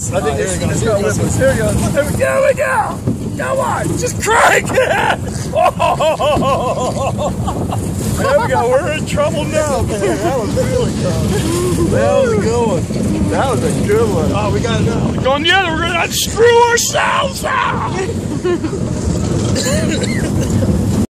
I think it's going to lift us. Here we go. There we go. Come on, just crank it. There we go. We're in trouble now. Man, that was really close. That was a good one. That was a good one. Oh, we got it now. Going together, we're going to screw ourselves out.